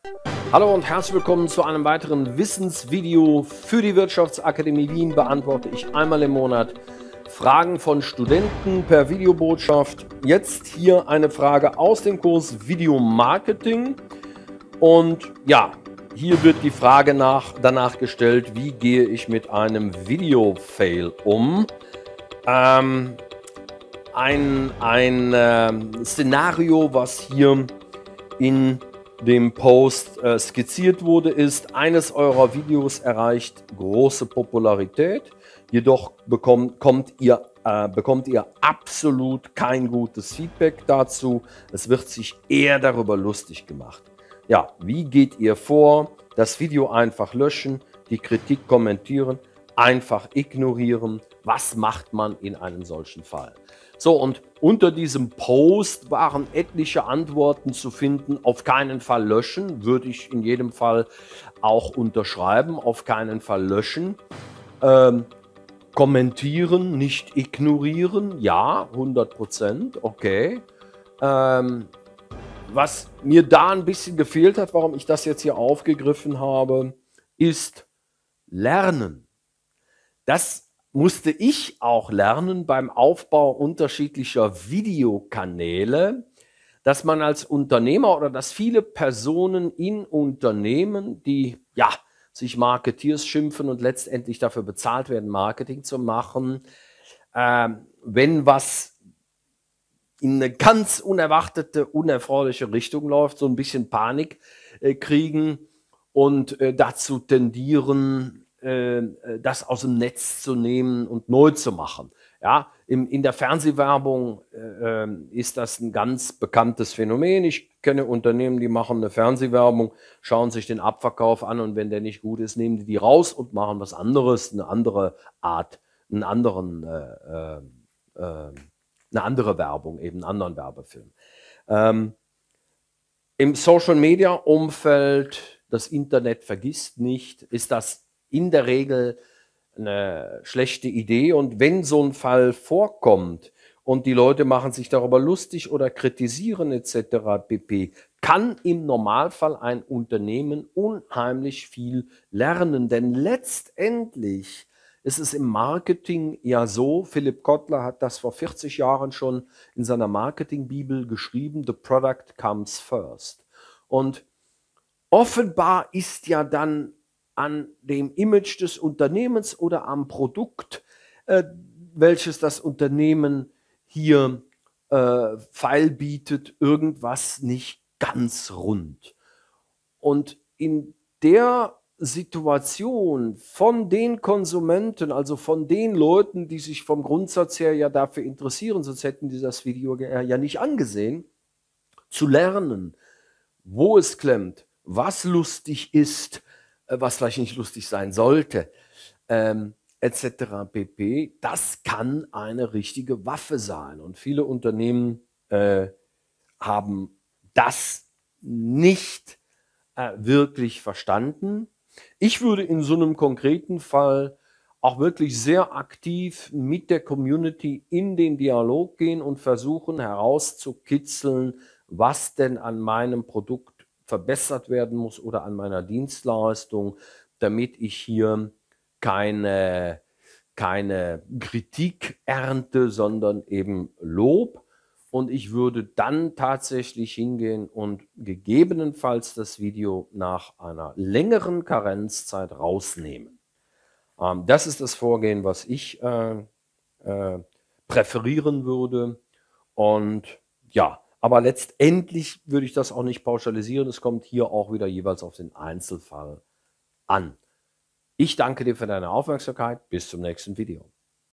Hallo und herzlich willkommen zu einem weiteren Wissensvideo für die Wirtschaftsakademie Wien. Beantworte ich einmal im Monat Fragen von Studenten per Videobotschaft. Jetzt hier eine Frage aus dem Kurs Video Marketing. Und ja, hier wird die Frage danach gestellt, wie gehe ich mit einem Video-Fail um? Ein Szenario, was hier in dem Post skizziert wurde, ist: Eines eurer Videos erreicht große Popularität, jedoch bekommt ihr absolut kein gutes Feedback dazu. Es wird sich eher darüber lustig gemacht. Ja, wie geht ihr vor? Das Video einfach löschen, die Kritik kommentieren, einfach ignorieren. Was macht man in einem solchen Fall? So, und unter diesem Post waren etliche Antworten zu finden. Auf keinen Fall löschen, würde ich in jedem Fall auch unterschreiben. Auf keinen Fall löschen. Kommentieren, nicht ignorieren. Ja, 100%, okay. Was mir da ein bisschen gefehlt hat, warum ich das jetzt hier aufgegriffen habe, ist Lernen. Das musste ich auch lernen beim Aufbau unterschiedlicher Videokanäle, dass man als Unternehmer oder dass viele Personen in Unternehmen, die ja sich Marketeers schimpfen und letztendlich dafür bezahlt werden, Marketing zu machen, wenn was in eine ganz unerwartete, unerfreuliche Richtung läuft, so ein bisschen Panik kriegen und dazu tendieren, das aus dem Netz zu nehmen und neu zu machen. Ja, in der Fernsehwerbung ist das ein ganz bekanntes Phänomen. Ich kenne Unternehmen, die machen eine Fernsehwerbung, schauen sich den Abverkauf an und wenn der nicht gut ist, nehmen die raus und machen was anderes, eine andere Art, eine andere Werbung, eben einen anderen Werbefilm. Im Social-Media-Umfeld, das Internet vergisst nicht, ist das in der Regel eine schlechte Idee. Und wenn so ein Fall vorkommt und die Leute machen sich darüber lustig oder kritisieren etc. pp., kann im Normalfall ein Unternehmen unheimlich viel lernen. Denn letztendlich ist es im Marketing ja so, Philipp Kotler hat das vor 40 Jahren schon in seiner Marketingbibel geschrieben: The product comes first. Und offenbar ist ja dann an dem Image des Unternehmens oder am Produkt, welches das Unternehmen hier feilbietet, irgendwas nicht ganz rund. Und in der Situation von den Konsumenten, also von den Leuten, die sich vom Grundsatz her ja dafür interessieren, sonst hätten die das Video ja nicht angesehen, zu lernen, wo es klemmt, was lustig ist, was vielleicht nicht lustig sein sollte, etc. pp. Das kann eine richtige Waffe sein. Und viele Unternehmen haben das nicht wirklich verstanden. Ich würde in so einem konkreten Fall auch wirklich sehr aktiv mit der Community in den Dialog gehen und versuchen herauszukitzeln, was denn an meinem Produkt verbessert werden muss oder an meiner Dienstleistung, damit ich hier keine Kritik ernte, sondern eben Lob. Und ich würde dann tatsächlich hingehen und gegebenenfalls das Video nach einer längeren Karenzzeit rausnehmen. Das ist das Vorgehen, was ich präferieren würde. Und ja, aber letztendlich würde ich das auch nicht pauschalisieren. Es kommt hier auch wieder jeweils auf den Einzelfall an. Ich danke dir für deine Aufmerksamkeit. Bis zum nächsten Video.